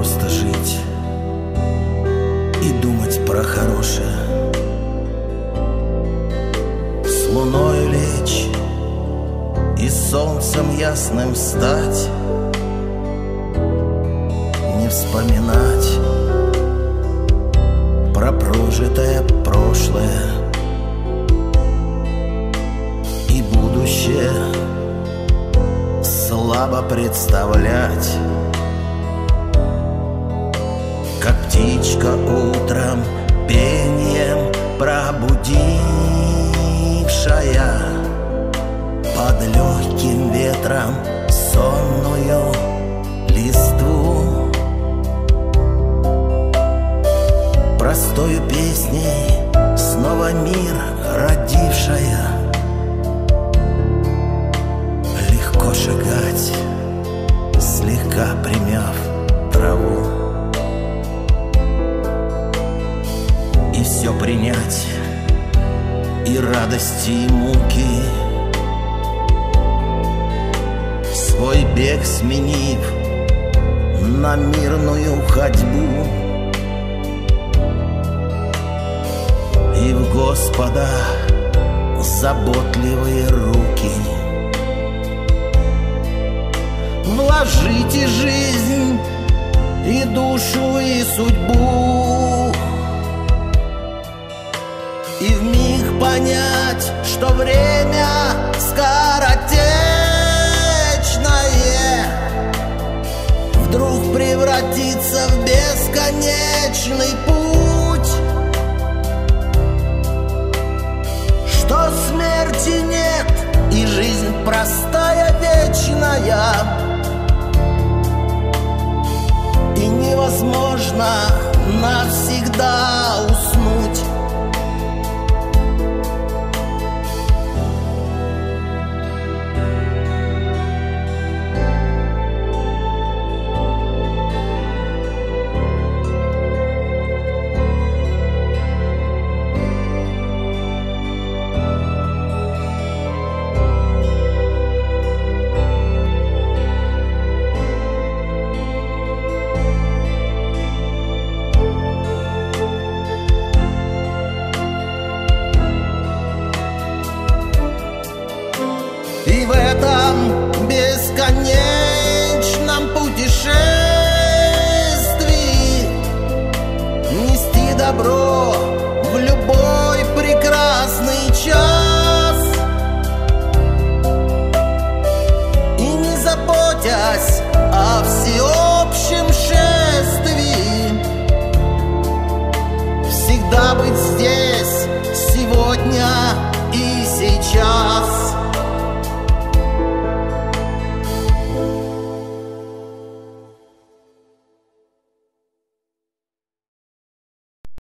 просто жить и думать про хорошее, с луной лечь и солнцем ясным стать, не вспоминать про прожитое прошлое и будущее слабо представлять, как птичка утром пением пробудившая под легким ветром сонную листву, простою песней снова мир родившая, легко шагать, слегка примяв траву, и все принять, и радости, и муки, свой бег сменив на мирную ходьбу, и в Господа заботливые руки вложите жизнь и душу, и судьбу, и вмиг понять, что время скоротечное вдруг превратится в бесконечный путь, что смерти нет и жизнь простая, вечная, и невозможно навсегда уснуть. И в этом бесконечном путешествии нести добро в любой прекрасный час, и не заботясь